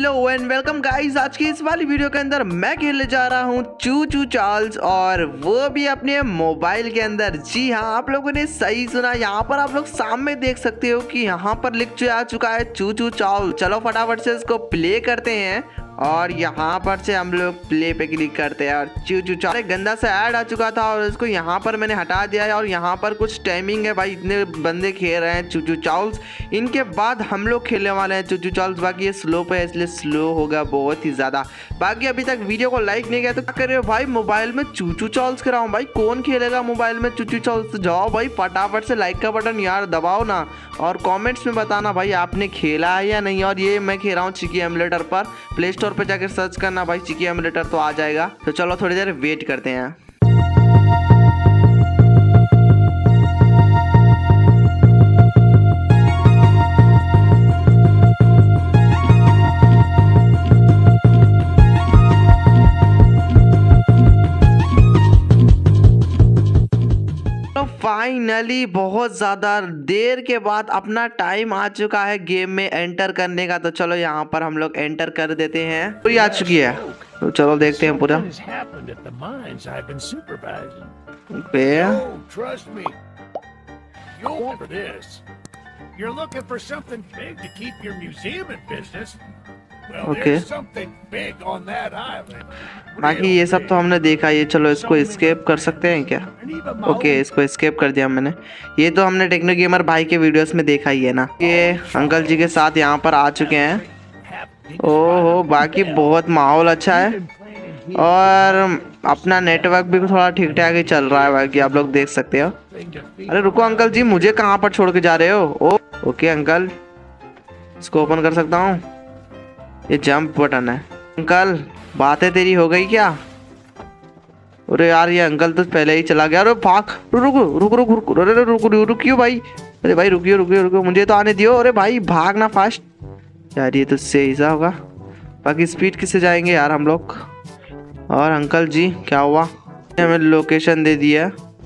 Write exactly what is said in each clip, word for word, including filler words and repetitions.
Hello and welcome guys. आज की इस वाली वीडियो के अंदर मैं खेलने जा रहा हूँ चू चू चार्ल्स, और वो भी अपने मोबाइल के अंदर। जी हाँ, आप लोगों ने सही सुना। यहाँ पर आप लोग सामने देख सकते हो कि यहाँ पर लिख आ चुका है चू चू चार्ल्स। चलो फटाफट से इसको प्ले करते हैं और यहाँ पर से हम लोग प्ले पे क्लिक करते हैं और चू चू चार्ल्स गंदा सा ऐड आ चुका था और इसको यहाँ पर मैंने हटा दिया है। और यहाँ पर कुछ टाइमिंग है भाई, इतने बंदे खेल रहे हैं चू चू चार्ल्स। इनके बाद हम लोग खेलने वाले हैं चू चू चार्ल्स। बाकी ये स्लो पे है इसलिए स्लो होगा बहुत ही ज़्यादा। बाकी अभी तक वीडियो को लाइक नहीं किया तो क्या कर रहे हो भाई, मोबाइल में चू चू चार्ल्स कराऊँ भाई। कौन खेलेगा मोबाइल में चू चू चार्ल्स? तो जाओ भाई फटाफट से लाइक का बटन यार दबाओ ना, और कमेंट्स में बताना भाई आपने खेला है या नहीं। और ये मैं खेल रहा हूँ चिकी एमुलेटर पर। प्ले स्टोर पर जाकर सर्च करना भाई चिकी एमुलेटर तो आ जाएगा। तो चलो थोड़ी देर वेट करते हैं। फाइनली बहुत ज़्यादा देर के बाद अपना टाइम आ चुका है गेम में एंटर करने का। तो चलो यहाँ पर हम लोग एंटर कर देते हैं। पूरी आ चुकी है तो चलो देखते हैं पूरा। ओके बाकी ये सब तो हमने देखा। ये चलो इसको एस्केप कर सकते हैं क्या? ओके इसको एस्केप कर दिया मैंने। ये तो हमने टेक्नो गेमर भाई के वीडियोस में देखा ही है ना। ये अंकल जी के साथ यहाँ पर आ चुके हैं। ओहो बाकी बहुत माहौल अच्छा है और अपना नेटवर्क भी थोड़ा ठीक ठाक ही चल रहा है। बाकी आप लोग देख सकते हो। अरे रुको अंकल जी, मुझे कहाँ पर छोड़ के जा रहे हो? ओ ओके अंकल, इसको ओपन कर सकता हूँ। ये जंप बटन है। अंकल बातें तेरी हो गई क्या? अरे यार ये अंकल तो पहले ही चला गया। अरे भाग, रुको रुको रुको रुको अरे रुको रुकियो भाई। अरे भाई रुकियो रुकियो रुको, मुझे तो आने दियो। अरे भाई भागना फास्ट यार, ये तो सही सा होगा। बाकी स्पीड किससे जाएंगे यार हम लोग? और अंकल जी क्या हुआ? हमें लोकेशन दे दिया।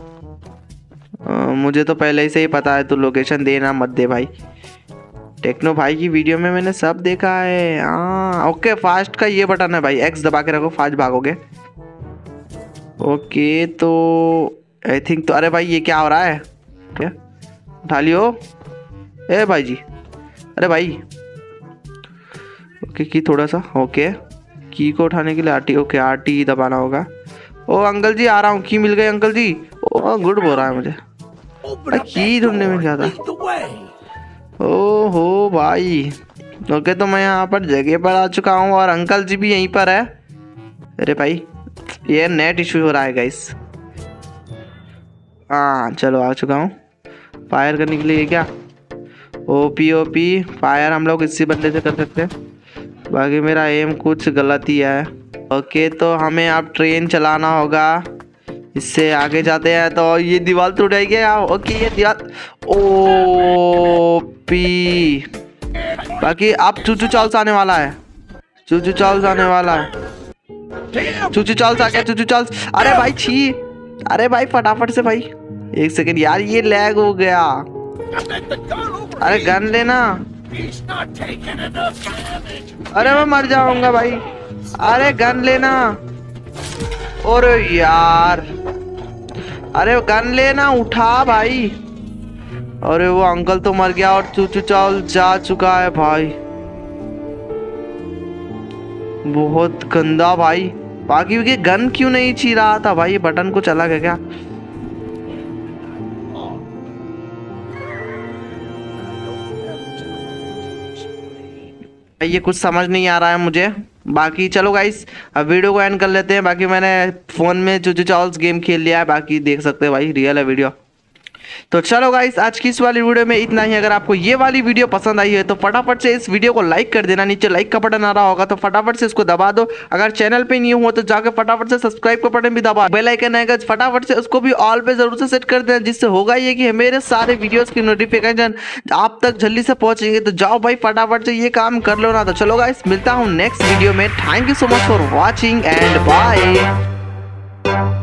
मुझे तो पहले ही से ही पता है, तो लोकेशन देना मत दे भाई। टेक्नो भाई की वीडियो में मैंने सब देखा है। हाँ ओके, फास्ट का ये बटन है भाई, एक्स दबा के रखो फास्ट भागोगे। ओके तो आई थिंक तो अरे भाई ये क्या हो रहा है? क्या उठा लियो ए भाई जी। अरे भाई ओके की थोड़ा सा ओके, की को उठाने के लिए R T okay R T दबाना होगा। ओ अंकल जी आ रहा हूँ, की मिल गई अंकल जी। ओ गुड बोल रहा है मुझे। की ढूंढने में क्या था? ओहो भाई ओके, तो मैं यहाँ पर जगह पर आ चुका हूँ और अंकल जी भी यहीं पर है। अरे भाई ये नेट इशू हो रहा है गाइस। हाँ चलो आ चुका हूँ। फायर करने के लिए क्या? ओपी ओपी फायर हम लोग इसी बंदे से कर सकते हैं। बाकी मेरा एम कुछ गलत ही है। ओके तो हमें अब ट्रेन चलाना होगा। इससे आगे जाते हैं तो ये दीवार टूट जाएगी यार। ओके ये दीवार ओ पी। बाकी अब चूचू चार्ल्स आने वाला है। चूचू चार्ल्स आने वाला है। चूचू चार्ल्स आ गया। Choo choo Charles. अरे भाई छी, अरे भाई फटाफट से भाई। एक सेकंड यार ये लैग हो गया। अरे गन लेना। अरे मैं मर जाऊंगा भाई। अरे गन लेना। और यार अरे गन लेना, उठा भाई। अरे वो अंकल तो मर गया और चूचू चार्ल्स जा चुका है भाई। बहुत गंदा भाई। बाकी ये गन क्यों नहीं छी रहा था भाई? बटन को चला गया क्या? ये कुछ समझ नहीं आ रहा है मुझे। बाकी चलो गाइस अब वीडियो को एंड कर लेते हैं। बाकी मैंने फ़ोन में चू चू चार्ल्स गेम खेल लिया है, बाकी देख सकते हैं भाई रियल है वीडियो। तो चलो गाइस आज की इस वाली वीडियो में इतना ही। अगर आपको ये वाली वीडियो पसंद आई है तो फटाफट से इस वीडियो को लाइक कर देना। नीचे लाइक का बटन आ रहा होगा तो फटाफट से इसको दबा दो। अगर चैनल पे नहीं हो तो जाकर फटाफट से सब्सक्राइब का बटन भी दबा। बेल आइकन आएगा फटाफट से उसको भी ऑल पे जरूर से सेट कर देना, जिससे होगा ये कि मेरे सारे वीडियोस की नोटिफिकेशन आप तक जल्दी से पहुंचेंगे। तो जाओ भाई फटाफट से ये काम कर लो ना। तो चलो गाइस मिलता हूँ नेक्स्ट वीडियो में। Thank you so much for watching and bye.